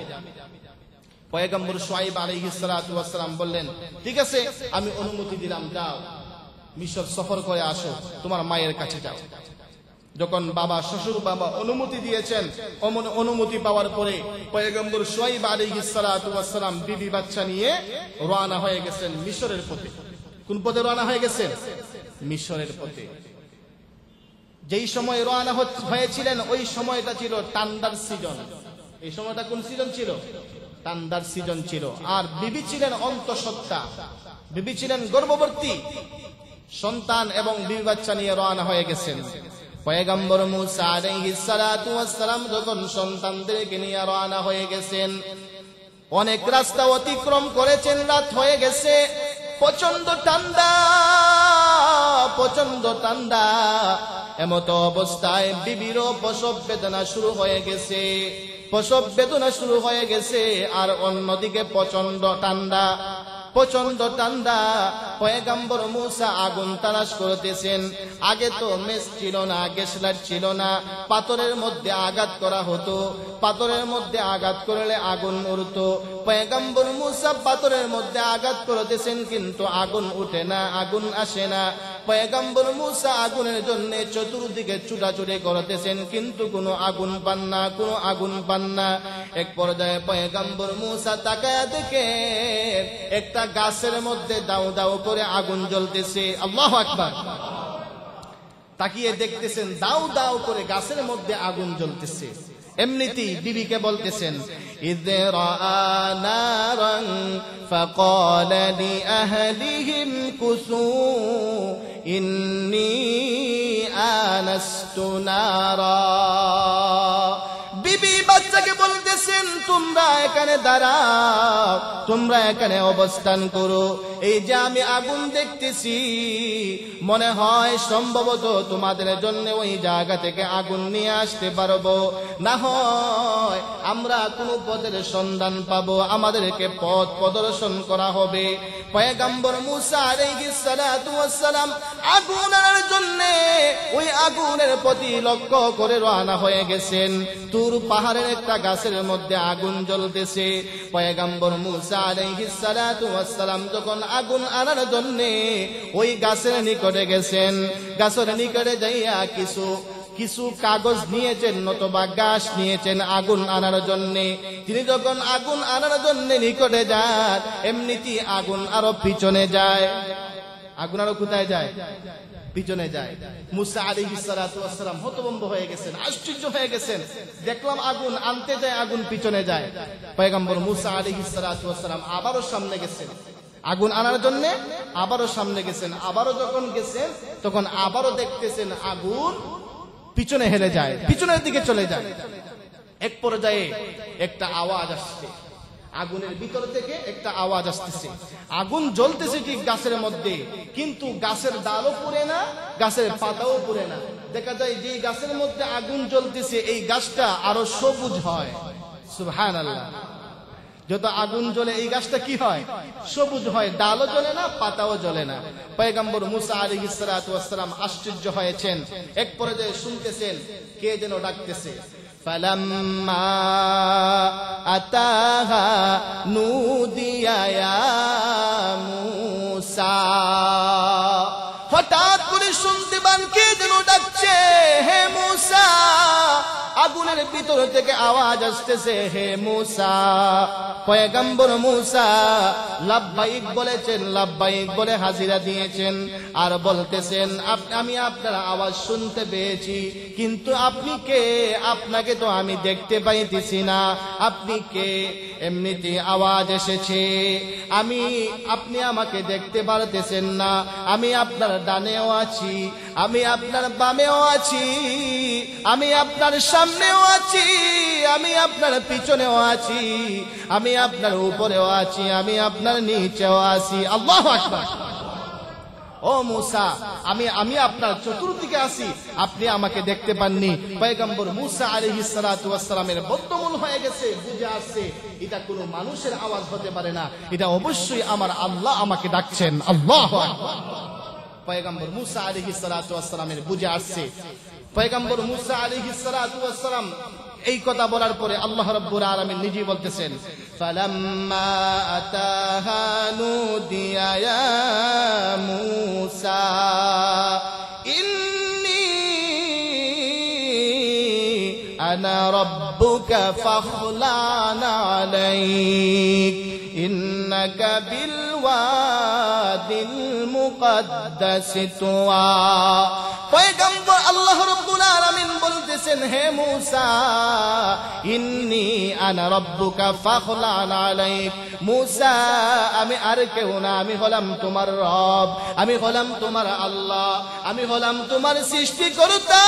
পয়গম্বর শুআয়ব আলাইহিস সালাতু ওয়াস সালাম বললেন, ঠিক আছে, আমি অনুমতি দিলাম, যাও। মিশর সফর করে আসো, তোমার মায়ের কাছে যাও। যখন বাবা শ্বশুর বাবা অনুমতি দিয়েছেন, অনুমতি পাওয়ার পরে পয়গম্বর শুআইব আলাইহিস সালাতু ওয়াস সালাম বিবি বাচ্চা নিয়ে রওনা হয়ে গেছেন মিশরের পথে। কোন পথে রওনা হয়ে গেছেন? মিশরের পথে। যেই সময় রওনা হয়েছিলেন ওই সময়টা ছিল ঠান্ডার সিজন। এই সময়টা কোন সিজন ছিল? ঠান্ডার সিজন ছিল। আর বিবি ছিলেন অন্তঃসত্ত্বা, বিবি ছিলেন গর্ভবতী সন্তান এবং বিবি বাচ্চা নিয়ে রওনা হয়ে গেছেন। পয়গম্বর মূসা আলাইহিস সালাতু ওয়াস সালাম যখন সন্তানদেরকে নিয়ে রওনা হয়ে গেছেন, অনেক রাস্তা অতিক্রম করেছেন, রাত হয়ে গেছে, প্রচন্ড ঠান্ডা, প্রচন্ড ঠান্ডা। এমত অবস্থায় বিবিরও প্রসব বেদনা শুরু হয়ে গেছে, প্রসব বেদনা শুরু হয়ে গেছে। আর অন্যদিকে প্রচন্ড ঠান্ডা, প্রচন্ড ঠান্ডা। পয়গম্বর মূসা আগুন তালাশ করতেছেন। আগে তো মেস ছিল না, গ্যাস লাইট ছিল না, পাথরের মধ্যে আঘাত করা হতো, পাথরের মধ্যে আঘাত করলে আগুন উঠতো। পয়গম্বর মূসা পাথরের মধ্যে আঘাত করতেছেন, কিন্তু আগুন উঠে না, আগুন আসে না। পয়গম্বর মূসা আগুনের জন্য চতুর্দিকে ছুটাছুটি করতেছেন, কিন্তু কোনো আগুন পান না, কোনো আগুন পান না। এক পর্যায়ে পয়গম্বর মূসা তাকায়া দেখে একটা গাছের মধ্যে দাউ দাউ করে আগুন জ্বলতেছে। আল্লাহু আকবার। তাকিয়ে দেখতেছেন দাউ দাউ করে গাছের মধ্যে আগুন জ্বলতেছে। এমনিতেই বিবিকে বলতেছেন, ইযে রাআ নারান ফাকাল লিআহলিহিম কুসু ইন্নী আনাস্তু নারা। বিবি বাচ্চাকে বলতেছেন, তোমরা এখানে দাঁড়াও, তোমরা এখানে অবস্থান করো। এই যে আমি আগুন দেখতেছি, মনে হয় সম্ভবত তোমাদের জন্য ওই জায়গা থেকে আগুন নিয়ে আসতে পারবো, না হয় আমরা কোনো পথের সন্ধান পাবো, আমাদেরকে পথ প্রদর্শন করা হবে। পয়গম্বর মূসা আলাইহিস সালাতু ওয়াস সালাম আগুন আনার জন্য ওই আগুনের প্রতি লক্ষ্য করে রওনা হয়ে গেছেন। তুর পাহাড়ের একটা গাছের মধ্যে আগুন জ্বলতেছে। পয়গম্বর মূসা আলাইহিস সালাতু ওয়াস সালাম যখন আগুন আনার জন্য ওই গাছের নিকটে গেছেন, গাছের নিকটে যাইয়া কিছু কিছু কাগজ নিয়েছেন, নতুবা গাছ নিয়েছেন আগুন আনার জন্য। তিনি যখন আগুন আনার জন্য নিকটে যান, এমনিতেই আগুন আরো পিছনে যায়। আগুন আরো কোথায় যায়? পিছনে যায়। মূসা আলাইহিস সালাতু ওয়াস সালাম হতভম্ব হয়ে গেছেন, আশ্চর্য হয়ে গেছেন। দেখলাম আগুন আনতে যায়, আগুন পিছনে যায়। পয়গম্বর মূসা আলাইহিস সালাতু ওয়াস সালাম আবারও সামনে গেছেন, আগুন আনার জন্য আবারও সামনে গেছেন। আবারও যখন গেছেন তখন আবারও দেখতেছেন আগুন পিছনে হেলে যায়, পিছনের দিকে চলে যায়। এক পর্যায়ে একটা আওয়াজ আসছে, আগুনের ভিতর থেকে একটা আওয়াজ আসতেছে। আগুন জ্বলতেছে ঠিক গাছের মধ্যে, কিন্তু গাছের ডালও পুড়ে না, গাছের পাতাও পুড়ে না। দেখা যায় যে গাছের মধ্যে আগুন জ্বলতেছে এই গাছটা আরো সবুজ হয়। সুবহানাল্লাহ। যত আগুন জ্বলে এই গাছটা কি হয়? সবুজ হয়, ডালও জ্বলে না, পাতাও জ্বলে না। পয়গম্বর মূসা আলাইহিস সালাতু ওয়াস সালাম আশ্চর্য হয়েছেন। এক পর্যায়ে শুনতেছেন কে যেন ডাকতেছে, ফালাম্মা আতাহা নুদিয়া ইয়া মূসা। হঠাৎ করে শুনতে পান কে যেন ডাকছে, হে মূসা। আগুনের ভিতর থেকে আওয়াজ আসতেছে, হে মূসা। পয়গম্বর মূসা লাব্বাইক বলেছেন, লাব্বাইক বলে হাজিরা দিয়েছেন। আর বলতেছেন, আমি আপনার আওয়াজ শুনতে পেয়েছি, কিন্তু আপনি কে? আপনাকে তো আমি দেখতে পাইতেছি না, আপনি কে? এমনিতে আওয়াজ এসেছে, আমি আপনি আমাকে দেখতে পারতেছেন না। আমি আপনার ডানেও আছি, আমি আপনার বামেও আছি, আমি আপনার সামনেও আছি, আমি আপনার পিছনেও আছি, আমি আপনার উপরেও আছি, আমি আপনার নিচেও আছি। আল্লাহু আকবার। ও মূসা, আমি আমি আপনার চতুর্দিকে আছি, আপনি আমাকে দেখতে পাননি। পয়গম্বর মূসা আলাইহিস সালাতু ওয়াস সালামের বদ্ধমূল হয়ে গেছে, বুঝে আসছে এটা কোনো মানুষের আওয়াজ হতে পারে না, এটা অবশ্যই আমার আল্লাহ আমাকে ডাকছেন। আল্লাহু আকবার। পয়গম্বর মূসা আলাইহিস সালাতু ওয়াস সালামের বুঝে আসছে। পয়গম্বর মূসা আলাইহিস সালাতু ওয়াস সালাম এই কথা বলার পরে আল্লাহ রাব্বুল আলামিন নিজেই বলতেছেন ফালাম্মা আতাহা নুদিয়া ইয়া মূসা ইন্নী আনা রাব্বুকা ফাখলান আলাইক ইন্নাকা বিল ওয়াদিল মুকদ্দাস তুয়া। পয়গম্বর আল্লাহ রাব্বুল আলামিন বলতেছেন হে মূসা ইন্নী আনা রাব্বুকা ফাখলান আলাইক, মূসা আমি আর কেউ না, আমি হলাম তোমার রব, আমি হলাম তোমার আল্লাহ, আমি হলাম তোমার সৃষ্টিকর্তা,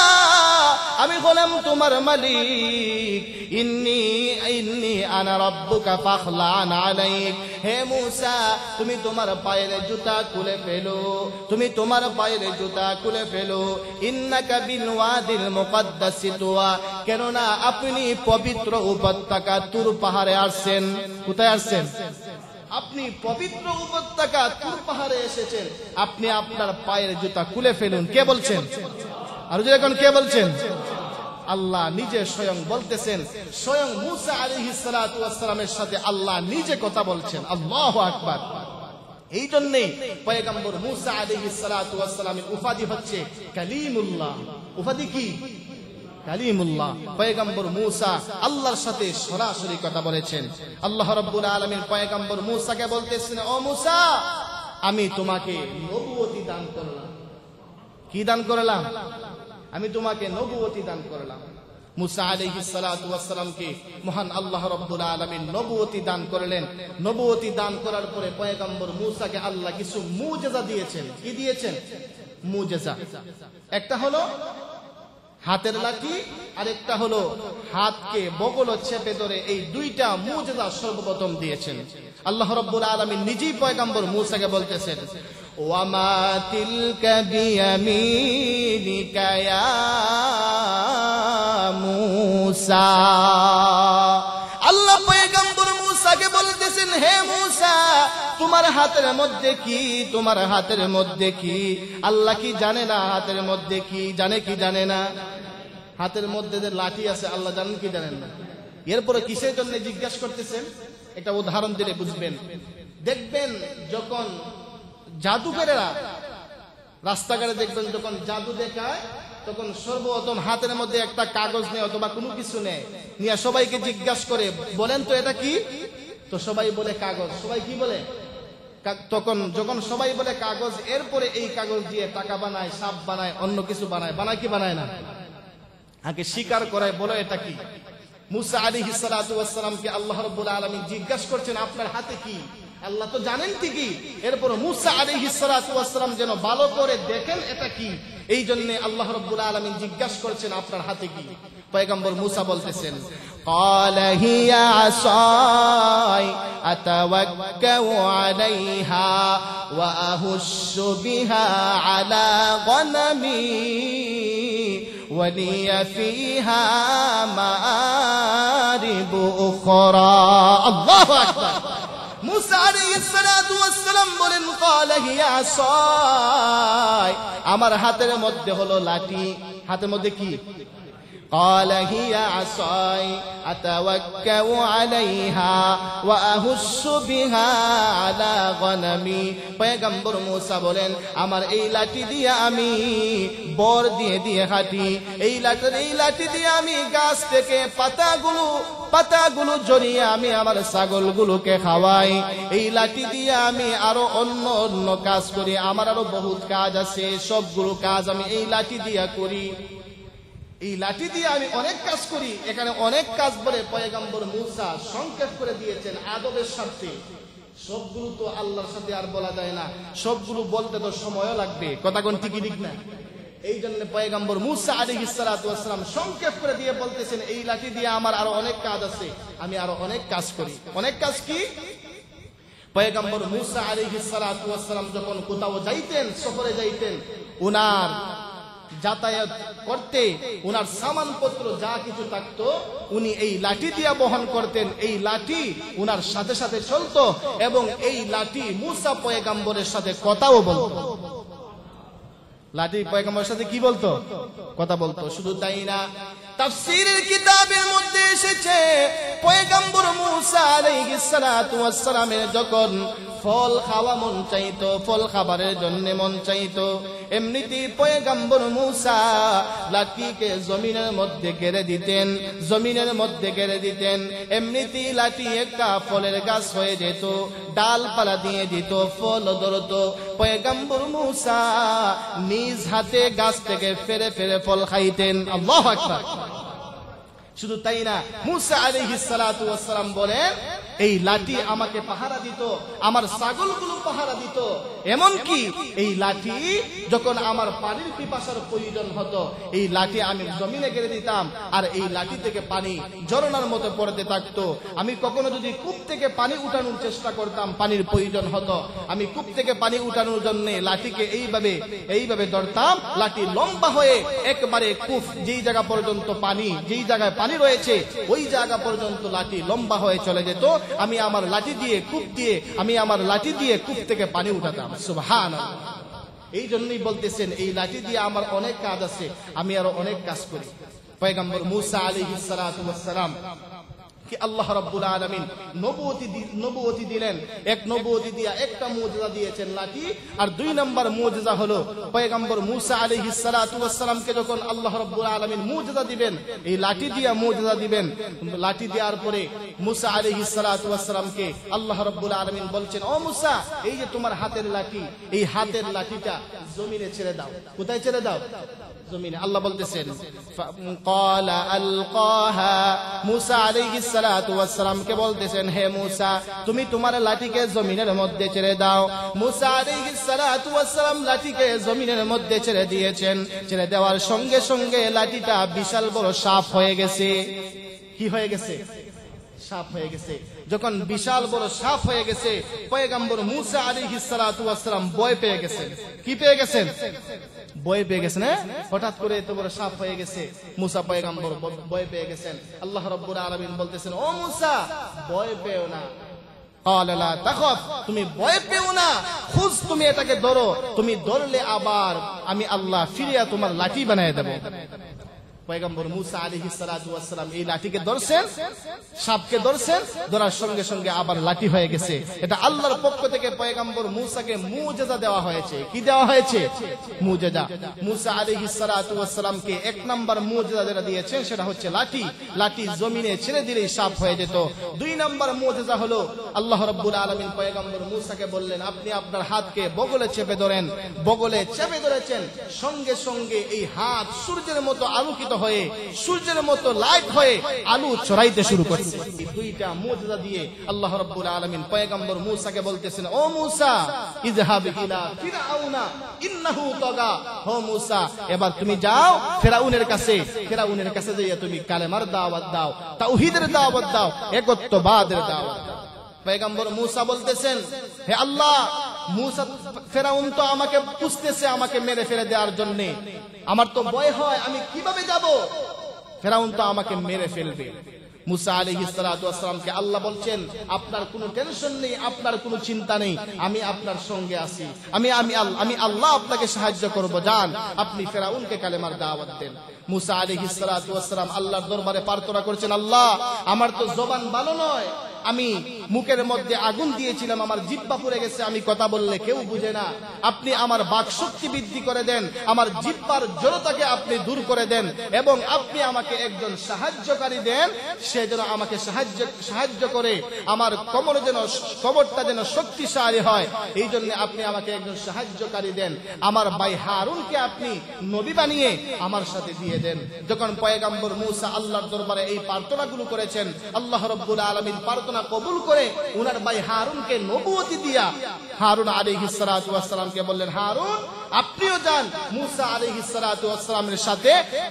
আমি হলাম তোমার মালিক। ইন্নী ইন্নী আনা রাব্বুকা ফাখলান আলাইক, হে মূসা তুমি তোমার পায়ের জুতা খুলে ফেলো, তুমি তোমার পায়ের জুতা খুলে ফেলো। ইন্নাকা বিল ওয়াদিল মুকদ্দাস তুয়া, কেননা আপনি পবিত্র উপত্যকা তুর পাহাড়ে আসছেন। কোথায় আসছেন? আপনি পবিত্র উপত্যকা তুর পাহাড়ে এসেছেন, আপনি আপনার পায়ের জুতা খুলে ফেলুন। কে বলছেন? আর যদি এখন কে বলছেন? আল্লাহ নিজে স্বয়ং বলতেছেন, স্বয়ং মূসা আলাইহিস সালাতু ওয়াস সালামের সাথে আল্লাহ নিজে কথা বলছেন। আল্লাহু আকবার। এই জন্যই পয়গম্বর মূসা আলাইহিস সালাতু ওয়াস সালামের উপাধি হচ্ছে কালিমুল্লাহ। উপাধি কি? কালিমুল্লাহ। পয়গম্বর মূসা আল্লাহর সাথে সরাসরি কথা বলেছেন। আল্লাহ রাব্বুল আলামিন পয়গম্বর মূসাকে বলতেছেন, ও মূসা আমি তোমাকে নবুয়তি দান করলাম। কি দান করলাম? আমি তোমাকে নবুয়তি দান করলাম। মূসা আলাইহিস সালাতু ওয়াস সালামকে মহান আল্লাহ রাব্বুল আলামিন নবুয়তি দান করলেন। নবুয়তি দান করার পরে পয়গম্বর মূসাকে আল্লাহ কিছু মুজিজা দিয়েছেন। কি দিয়েছেন? মুজিজা। একটা হলো হাতের লাঠি, আর একটা হলো হাতকে বগল চেপে ধরে। এই দুইটা মুজিজা সর্বপ্রথম দিয়েছেন আল্লাহ রাব্বুল আলামিন নিজেই পয়গম্বর মূসাকে বলতেছেন, ওয়ামা তিলকা বিয়ামিনিকা ইয়া মূসা। আল্লাহ পয়গম্বর মূসাকে বলতেছেন, হে মূসা তোমার হাতের মধ্যে কি? তোমার হাতের মধ্যে কি? আল্লাহ কি জানে না হাতের মধ্যে কি? জানে কি জানে না? হাতের মধ্যে যে লাঠি আছে আল্লাহ জানেন কি জানেন না? এরপরে কিসের জন্য জিজ্ঞাসা করতেছেন একটা উদাহরণ দিলে বুঝবেন। দেখবেন যখন জাদুকরেরা রাস্তাঘাটে দেখবেন যখন জাদু দেখায়, তখন সর্বপ্রথম হাতের মধ্যে একটা কাগজ নেয় অথবা কোনো কিছু নেয়, নিয়ে সবাইকে জিজ্ঞাসা করে, বলেন তো এটা কি? তো সবাই বলে কাগজ। সবাই কি বলে? তখন যখন সবাই বলে কাগজ, এরপরে এই কাগজ দিয়ে টাকা বানায়, সাপ বানায়, অন্য কিছু বানায়। বানায় কি বানায় না? আগে স্বীকার করায়, বলো এটা কি? মূসা আলাইহিস সালাতু ওয়াস সালামকে আল্লাহ রাব্বুল আলামিন জিজ্ঞাসা করছেন আপনার হাতে কি? আল্লাহ তো জানেন ঠিকই, এরপর মূসা আলাইহিস সালাতু ওয়াস সালাম যেন ভালো করে দেখেন এটা কি, এই জন্য আল্লাহ রাব্বুল আলামিন জিজ্ঞাসা করছেন আপনার হাতে কি? পয়গম্বর মূসা বলতেছেন, ক্বালা হিয়া আসাই আতাওয়াক্কাউ আলাইহা ওয়া আহুশু বিহা আলা গনামি ওয়া লিয়া ফিহা মাআরিবু উখরা। আল্লাহু আকবার। মূসা আলাইহিস সালাতু ওয়াস সালাম বলেন, ক্বালা হিয়া আসাই, আমার হাতের মধ্যে হলো লাঠি। হাতের মধ্যে কি? ক্বালা হিয়া আসাই আতাওয়াক্কাউ আলাইহা ওয়া আহুশু বিহা আলা গনামি। পয়গম্বর মূসা বলেন, আমার এই লাঠি দিয়ে আমি বর দিয়ে দিয়ে হাঁটি, এই লাঠি এই লাঠি দিয়ে আমি গাছ থেকে পাতাগুলো পাতাগুলো জড়িয়ে আমি আমার ছাগলগুলোকে খাওয়াই, এই লাঠি দিয়ে আমি আরো অন্য অন্য কাজ করি, আমার আরো বহুত কাজ আছে, সবগুলো কাজ আমি এই লাঠি দিয়ে করি। এই লাঠি দিয়ে আমি অনেক কাজ করি। এখানে অনেক কাজ বলে পয়গম্বর মূসা সংক্ষেপ করে দিয়েছেন আদবের সাথে। সবগুলো তো আল্লাহর সাথে আর বলা যায় না, সবগুলো বলতে তো সময়ও লাগবে। কথা কোন ঠিকই ঠিক না? এই জন্য পয়গম্বর মূসা আলাইহিস সালাতু ওয়াস সালাম সংক্ষেপ করে দিয়ে বলতেছেন, এই লাঠি দিয়ে আমার আরো অনেক কাজ আছে, আমি আরো অনেক কাজ করি। অনেক কাজ কি? পয়গম্বর মূসা আলাইহিস সালাতু ওয়াস সালাম যখন কোথাও যাইতেন, সফরে যাইতেন, উনার যাতায়াত করতে উনার সামানপত্র যা কিছু থাকতো উনি এই লাঠি দিয়ে বহন করতেন। এই লাঠি উনার সাথে সাথে চলতো এবং এই লাঠি মূসা পয়গম্বরের সাথে কথাও বলতো। লাঠি পয়গম্বরের সাথে কি বলতো? কথা বলতো। শুধু তাই না, তাফসীরের কিতাবের মধ্যে এসেছে পয়গম্বর মূসা আলাইহিস সালাতু ওয়াস সালামের যখন ফল খাওয়া মন চাইতো, ফল খাবারের জন্য মন চাইতো, এমনিতেই পয়গম্বর মূসা লাঠিকে জমিনের মধ্যে গেড়ে দিতেন, জমিনের মধ্যে গেড়ে দিতেন। এমনিতেই লাঠি একটা ফলের গাছ হয়ে যেত, ডালপালা দিয়ে দিত, ফল ধরত। পয়গম্বর মূসা নিজ হাতে গাছ থেকে ফেরে ফেরে ফল খাইতেন। আল্লাহু আকবার। শুধু তাই না, মূসা আলাইহিস সালাতু ওয়াস সালাম বলেন এই লাঠি আমাকে পাহারা দিত, আমার ছাগলগুলো পাহারা দিত। এমন কি এই লাঠি যখন আমার পানির পিপাসার প্রয়োজন হতো, এই লাঠি আমি জমিনে গেড়ে দিতাম, আর এই লাঠি থেকে পানি ঝরনার মতো পড়তে থাকতো। আমি কখনো যদি কূপ থেকে পানি উঠানোর চেষ্টা করতাম, পানির প্রয়োজন হতো, আমি কূপ থেকে পানি উঠানোর জন্য লাঠিকে এইভাবে এইভাবে ধরতাম, লাঠি লম্বা হয়ে একবারে কূপ যেই জায়গা পর্যন্ত পানি, যেই জায়গায় পানি রয়েছে ওই জায়গা পর্যন্ত লাঠি লম্বা হয়ে চলে যেত। আমি আমার লাঠি দিয়ে কূপ দিয়ে আমি আমার লাঠি দিয়ে কূপ থেকে পানি উঠাতাম। সুবহানাল্লাহ। এই জন্যই বলতেছেন এই লাঠি দিয়ে আমার অনেক কাজ আছে, আমি আরো অনেক কাজ করি। পয়গম্বর মূসা আলাইহিস সালাতু ওয়াস সালাম কি আল্লাহ রাব্বুল আলামিন নবুয়তি নবুয়তি দিলেন, এক নবুয়তি দিয়া একটা মুজিজা দিয়েছেন লাঠি, আর দুই নাম্বার মুজিজা হলো পয়গম্বর মূসা আলাইহিস সালাতু ওয়াস সালামকে যখন আল্লাহ রাব্বুল আলামিন মুজিজা দিবেন, এই লাঠি দিয়া মুজিজা দিবেন। লাঠি দেওয়ার পরে মূসা আলাইহিস সালাতু ওয়াস সালামকে আল্লাহ রাব্বুল আলামিন বলছেন, ও মূসা, এই যে তোমার হাতের লাঠি, এই হাতের লাঠিটা জমিনে ছেড়ে দাও। কোথায় ছেড়ে দাও? জমিনে। আল্লাহ বলতেছেন ক্বালা আলকাহা, মূসা আলাইহিস সালাতু ওয়াস সালামকে বলতেছেন, হে মূসা, তুমি তোমার লাঠিকে জমিনের মধ্যে ছেড়ে দাও। মূসা আলাইহিস সালাতু ওয়াস সালাম লাঠিকে জমিনের মধ্যে ছেড়ে দিয়েছেন। ছেড়ে দেওয়ার সঙ্গে সঙ্গে লাঠিটা বিশাল বড় সাপ হয়ে গেছে। কি হয়ে গেছে? সাপ হয়ে গেছে। যখন বিশাল বড় সাপ হয়ে গেছে, পয়গম্বর মূসা আলাইহিস সালাতু ওয়াস সালাম ভয় পেয়ে গেছেন। কি পেয়ে গেছেন? ভয় পেয়ে গেছেন। হঠাৎ করে এত বড় সাপ হয়ে গেছে, মূসা পয়গম্বর ভয় পেয়ে গেছেন। আল্লাহ রাব্বুল আলামিন বলতেছেন, ও মূসা, ভয় পেও না। ক্বালা লা তাখাফ, তুমি ভয় পেও না, খুজ, তুমি এটাকে ধরো, তুমি ধরলে আবার আমি আল্লাহ ফিরিয়া তোমার লাঠি বানিয়ে দেব। পয়গম্বর মূসা আলাইহিস সালাতু ওয়াস সালাম এই লাঠিকে ধরছেন, সাপকে ধরছেন, ধরার সঙ্গে সঙ্গে আবার লাঠি হয়ে গেছে। এটা আল্লাহর পক্ষ থেকে পয়গম্বর মূসাকে মুজিজা দেওয়া হয়েছে। কি দেওয়া হয়েছে? মুজিজা। মূসা আলাইহিস সালাতু ওয়াস সালামকে এক নাম্বার মুজিজা যেটা দিয়েছেন সেটা হচ্ছে লাঠি। লাঠি জমিনে ছেড়ে দিলেই সাপ হয়ে যেত। দুই নাম্বার মুজিজা হলো আল্লাহ রাব্বুল আলামিন পয়গম্বর মূসাকে বললেন, আপনি আপনার হাতকে বগলে চেপে ধরেন। বগলে চেপে ধরেছেন, সঙ্গে সঙ্গে এই হাত সূর্যের মতো আলোকিত হয়ে, সূর্যের মতো লাইট হয়ে আলো ছড়াইতে শুরু করেছে। এই দুইটা মুজিজা দিয়ে আল্লাহ রাব্বুল আলামিন পয়গম্বর মূসাকে বলতেছেন, ও মূসা, ইযহাব ইলা ফিরআউনা ইন্নাহু তাগা। ও মূসা, এবার তুমি যাও ফিরআউনের কাছে, ফিরআউনের কাছে যাইয়া তুমি কালেমার দাওয়াত দাও, তাওহীদের দাওয়াত দাও, একত্ববাদের দাওয়াত দাও। পয়গম্বর মূসা বলতেছেন, হে আল্লাহ, মূসা ফিরআউন তো আমাকে পুষতেছে আমাকে মেরে ফেলে দেওয়ার জন্য, আমার তো ভয় হয়, আমি কিভাবে যাব? ফিরআউন তো আমাকে মেরে ফেলবে। মূসা আলাইহিস সালাতু ওয়াস সালামকে আল্লাহ বলছেন, আপনার কোনো টেনশন নেই, আপনার কোনো চিন্তা নেই, আমি আপনার সঙ্গে আছি, আমি আমি আমি আল্লাহ আপনাকে সাহায্য করব, যান আপনি ফিরআউনকে কালেমার দাওয়াত দেন। মূসা আলাইহিস সালাতু ওয়াস সালাম আল্লাহর দরবারে প্রার্থনা করেছেন, আল্লাহ, আমার তো জবান ভালো নয়, আমি মুখের মধ্যে আগুন দিয়েছিলাম, আমার জিহ্বা পুড়ে গেছে, আমি কথা বললে কেউ বুঝে না, আপনি আমার বাক শক্তি বৃদ্ধি করে দেন, আমার জিহ্বার জড়তাকে আপনি দূর করে দেন, এবং আপনি আমাকে একজন সাহায্যকারী দেন, সে যেন আমাকে সাহায্য সাহায্য করে আমার কোমর যেন কোমরটা যেন শক্তিশালী হয়, এই জন্য আপনি আমাকে একজন সাহায্যকারী দেন। আমার ভাই হারুনকে আপনি নবী বানিয়ে আমার সাথে দিয়ে দেন। যখন পয়গম্বর মূসা আল্লাহর দরবারে এই প্রার্থনাগুলো করেছেন, আল্লাহ রাব্বুল আলামিন প্রার্থনা কবুল করে উনার ভাই হারুনকে নবুয়তি দিয়া হারুন আলাইহিস সালাতু ওয়াস সালামকে বললেন, হারুন, আপনিও যান মূসা আলাইহিস সালাতু ওয়াস সালামের সাথে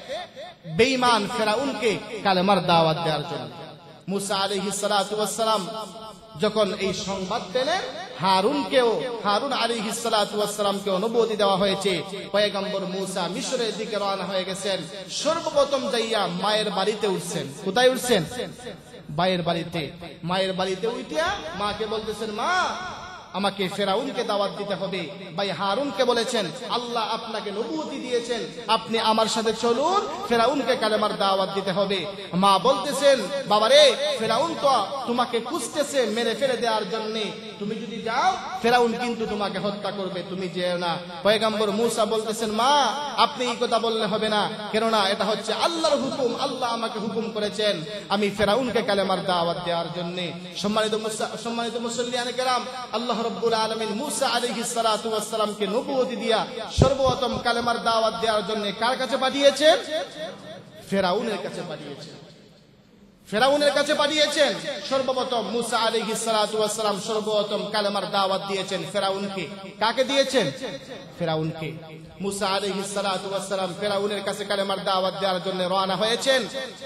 বেঈমান ফিরআউনকে কালেমার দাওয়াত দেওয়ার জন্য। মূসা আলাইহিস সালাতু ওয়াস সালাম যখন এই সংবাদ পেলেন, হারুনকেও হারুন আলাইহিস সালাতু ওয়াস সালামকেও নবুয়তি দেওয়া হয়েছে। পয়গম্বর মূসা মিশরের দিকে রওনা হয়ে গেছেন। সর্বপ্রথম যাইয়া মায়ের বাড়িতে উঠছেন। কোথায় উঠছেন? মায়ের বাড়িতে। মায়ের বাড়িতে উঠিয়া মাকে বলতেছেন, মা, আমাকে ফেরাউনকে দাওয়াত দিতে হবে। ভাই হারুনকে বলেছেন, আল্লাহ আপনাকে নবুয়তি দিয়েছেন, আপনি আমার সাথে চলুন, ফেরাউনকে কালেমার দাওয়াত দিতে হবে। মা বলতেছেন, বাবারে ফেরাউন তো তোমাকে খুঁজতেছে মেরে ফেলে দেওয়ার জন্য, তুমি যদি যাও ফেরাউন কিন্তু তোমাকে হত্যা করবে, তুমি যেও না। পয়গম্বর মূসা বলতেছেন, মা আপনি এই কথা বললে হবে না, কেননা এটা হচ্ছে আল্লাহর হুকুম, আল্লাহ আমাকে হুকুম করেছেন আমি ফেরাউনকে কালেমার দাওয়াত দেওয়ার জন্য। সম্মানিত সম্মানিত মুসল্লিয়ানে কেরাম, আল্লাহ রাব্বুল আলামিন মূসা আলাইহিস সালাতু ওয়াস সালামকে নবুয়তি দিয়া সর্বপ্রথম কালেমার দাওয়াত দেওয়ার জন্য কার কাছে পাঠিয়েছেন? ফেরাউনের কাছে পাঠিয়েছেন। ফেরাউনের কাছে পাঠিয়েছেন সর্বপ্রথম মূসা আলাইহিস সালাতু ওয়াস সালাম সর্বপ্রথম কালেমার দাওয়াত দিয়েছেন ফেরাউনকে। কাকে দিয়েছেন? ফেরাউনকে। মূসা আলাইহিস সালাতু ওয়াস সালাম ফেরাউনের কাছে কালেমার দাওয়াত দেওয়ার জন্য রওনা হয়েছেন।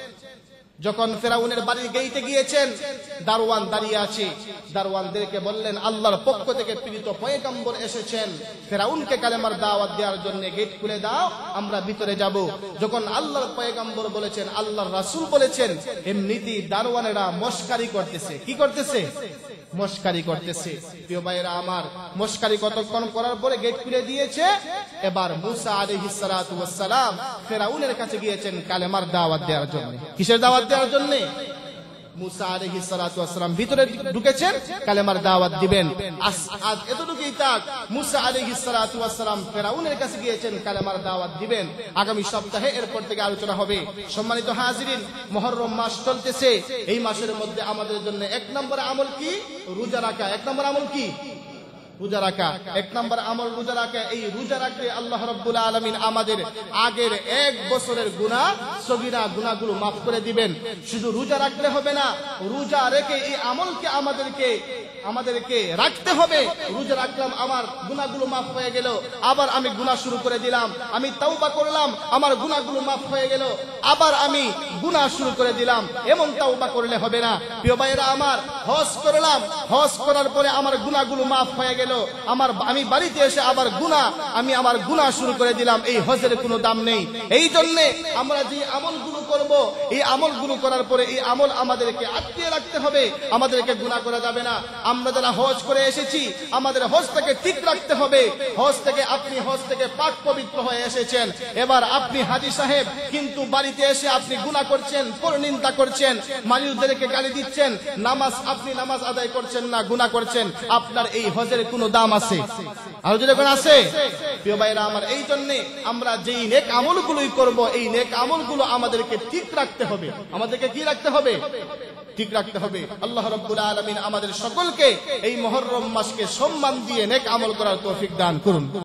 যখন ফেরাউনের বাড়ির গেইটে গিয়েছেন, দারওয়ান দাঁড়িয়ে আছে, দারওয়ানদেরকে বললেন, আল্লাহর পক্ষ থেকে প্রেরিত পয়গম্বর এসেছেন, ফেরাউনকে কালেমার দাওয়াত দেওয়ার জন্য গেট খুলে দাও, আমরা ভিতরে যাব। যখন আল্লাহর পয়গম্বর বলেছেন, আল্লাহর রাসূল বলেছেন, এমনিতেই দারওয়ানেরা মস্কারি করতেছে। কি করতেছে? মস্কারি করতেছে। প্রিয় ভাইরা আমার, মস্কারি কতক্ষণ করার পরে গেট খুলে দিয়েছে। এবার মূসা আলাইহিস সালাতু ওয়াস সালাম ফেরাউনের কাছে গিয়েছেন কালেমার দাওয়াত দেওয়ার জন্য। কিসের দাওয়াত দেওয়ার জন্য? মূসা আলাইহিস সালাতু ওয়াস সালাম ভিতরে ঢুকেছেন, কালেমার দাওয়াত দিবেন। আজ এতটুকুই থাক, মূসা আলাইহিস সালাতু ওয়াস সালাম ফেরাউনের কাছে গিয়েছেন, কালেমার দাওয়াত দিবেন। আগামী সপ্তাহে এরপর থেকে আলোচনা হবে। সম্মানিত হাজিরিন, মুহররম মাস চলতেছে। এই মাসের মধ্যে আমাদের জন্য এক নম্বর আমল কি? রোজা রাখা। এক নম্বর আমল কি? রোজা রাখা। এক নম্বর আমল রোজা রাখা। এই রোজা রাখলে আল্লাহ রাব্বুল আলামিন আমাদের আগের এক বছরের গুনাহ, সগীরা গুনাহগুলো মাফ করে দিবেন। শুধু রোজা রাখলে হবে না, রোজা রেখে এই আমলকে আমাদেরকে আমাদেরকে রাখতে হবে। রোজা রাখলাম, আমার গুনাহগুলো মাফ হয়ে গেল, আবার আমি গুনাহ শুরু করে দিলাম। আমি তাওবা করলাম, আমার গুনাহগুলো মাফ হয়ে গেল, আবার আমি গুনাহ শুরু করে দিলাম। এমন তাওবা করলে হবে না। প্রিয় ভাইরা আমার, হজ করলাম, হজ করার পরে আমার গুনাহগুলো মাফ হয়ে গেল, আমার আমি বাড়িতে এসে আবার গুনাহ আমি আমার গুনাহ শুরু করে দিলাম। এই হজের কোনো দাম নেই। এই জন্য আমরা যে আমলগুলো করব, এই আমলগুলো করার পরে এই আমল আমাদেরকে আটকিয়ে রাখতে হবে, আমাদেরকে গুনাহ করা যাবে না। আমরা যারা হজ করে এসেছি, আমাদের হজটাকে ঠিক রাখতে হবে। হজ থেকে আপনি হজ থেকে পাক পবিত্র হয়ে এসেছেন, এবার আপনি হাজী সাহেব, কিন্তু বাড়িতে এসে আপনি গুনাহ করছেন, পরনিন্দা করছেন, মানুষদেরকে গালি দিচ্ছেন, নামাজ আপনি নামাজ আদায় করছেন না, গুনাহ করছেন। আপনার এই হজের কোনো দাম আছে? আর যদি কোন আছে? প্রিয় ভাইরা আমার, এই জন্য আমরা যেই নেক আমলগুলোই করব, এই নেক আমলগুলো আমাদেরকে ঠিক রাখতে হবে। আমাদেরকে কি রাখতে হবে? ঠিক রাখতে হবে। আল্লাহ রাব্বুল আলামিন আমাদের সকলকে এই মুহররম মাসকে সম্মান দিয়ে নেক আমল করার তৌফিক দান করুন।